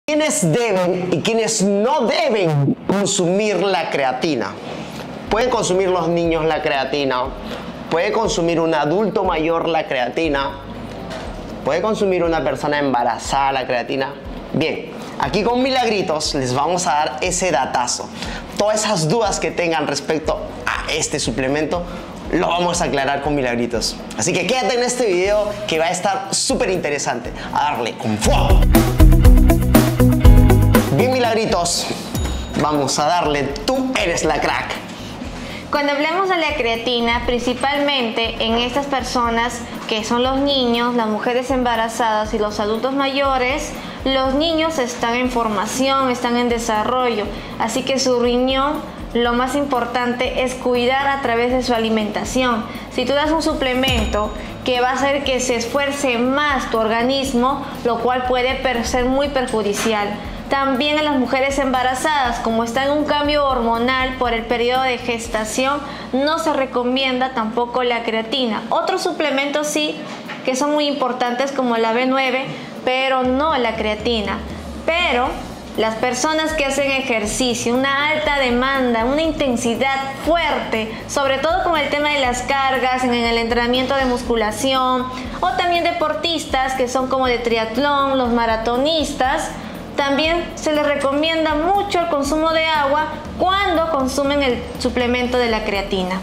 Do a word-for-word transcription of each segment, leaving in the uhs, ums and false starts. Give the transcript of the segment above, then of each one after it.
¿Quiénes deben y quiénes no deben consumir la creatina? ¿Pueden consumir los niños la creatina? ¿Puede consumir un adulto mayor la creatina? ¿Puede consumir una persona embarazada la creatina? Bien, aquí con Milagritos les vamos a dar ese datazo. Todas esas dudas que tengan respecto a este suplemento lo vamos a aclarar con Milagritos. Así que quédate en este video que va a estar súper interesante. A darle con fuego. Bien, Milagritos, vamos a darle. Tú eres la crack. Cuando hablamos de la creatina, principalmente en estas personas que son los niños, las mujeres embarazadas y los adultos mayores, los niños están en formación, están en desarrollo, así que su riñón, lo más importante es cuidar a través de su alimentación. Si tú das un suplemento que va a hacer que se esfuerce más tu organismo, lo cual puede ser muy perjudicial. También en las mujeres embarazadas, como está en un cambio hormonal por el periodo de gestación, no se recomienda tampoco la creatina. Otros suplementos sí, que son muy importantes como la B nueve, pero no la creatina. Pero las personas que hacen ejercicio, una alta demanda, una intensidad fuerte, sobre todo con el tema de las cargas en el entrenamiento de musculación, o también deportistas que son como de triatlón, los maratonistas, también se les recomienda mucho el consumo de agua cuando consumen el suplemento de la creatina.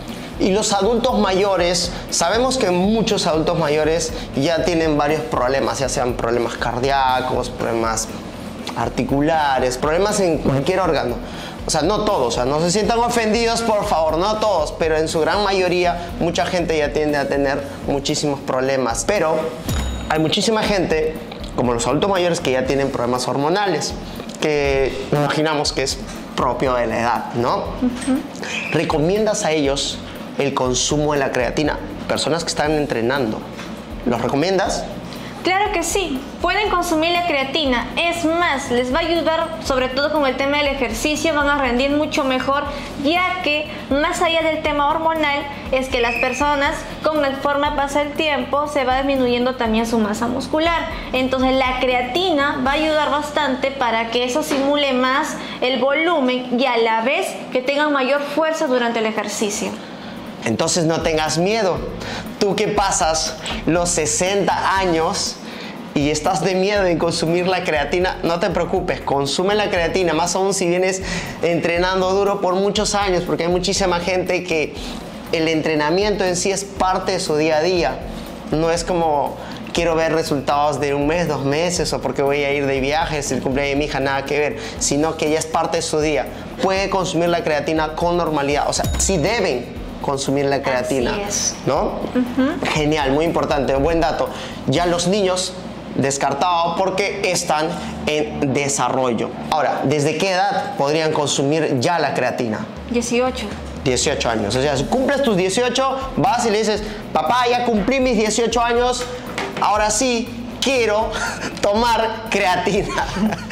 Y los adultos mayores, sabemos que muchos adultos mayores ya tienen varios problemas, ya sean problemas cardíacos, problemas articulares, problemas en cualquier órgano. O sea, no todos, o sea, no se sientan ofendidos, por favor, no todos, pero en su gran mayoría mucha gente ya tiende a tener muchísimos problemas. Pero hay muchísima gente, como los adultos mayores, que ya tienen problemas hormonales, que imaginamos que es propio de la edad, ¿no? Uh-huh. ¿Recomiendas a ellos el consumo de la creatina? Personas que están entrenando, ¿los recomiendas? Claro que sí, pueden consumir la creatina, es más, les va a ayudar sobre todo con el tema del ejercicio, van a rendir mucho mejor, ya que más allá del tema hormonal, es que las personas, conforme pasa el tiempo, se va disminuyendo también su masa muscular. Entonces la creatina va a ayudar bastante para que eso simule más el volumen y a la vez que tengan mayor fuerza durante el ejercicio. Entonces no tengas miedo. Tú que pasas los sesenta años y estás de miedo en consumir la creatina, no te preocupes, consume la creatina, más aún si vienes entrenando duro por muchos años, porque hay muchísima gente que el entrenamiento en sí es parte de su día a día. No es como quiero ver resultados de un mes, dos meses, o porque voy a ir de viaje, es el cumpleaños de mi hija, nada que ver, sino que ya es parte de su día. Puede consumir la creatina con normalidad, o sea, sí deben consumir la creatina. Así es. ¿No? Uh-huh. Genial, muy importante, buen dato. Ya los niños descartados porque están en desarrollo. Ahora, ¿desde qué edad podrían consumir ya la creatina? dieciocho. dieciocho años. O sea, si cumples tus dieciocho, vas y le dices, papá, ya cumplí mis dieciocho años, ahora sí quiero tomar creatina.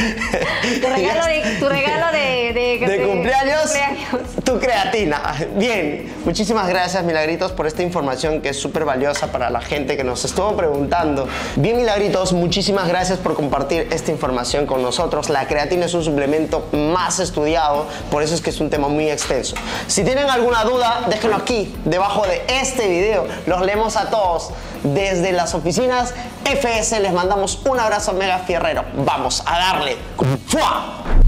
Tu regalo de, tu regalo de, de, de, de cumpleaños, cumpleaños, tu creatina. Bien, muchísimas gracias, Milagritos, por esta información que es súper valiosa para la gente que nos estuvo preguntando. Bien, Milagritos, muchísimas gracias por compartir esta información con nosotros. La creatina es un suplemento más estudiado, por eso es que es un tema muy extenso. Si tienen alguna duda, déjenlo aquí, debajo de este video. Los leemos a todos. Desde las oficinas F S les mandamos un abrazo mega fierrero. Vamos a darle con ¡fua!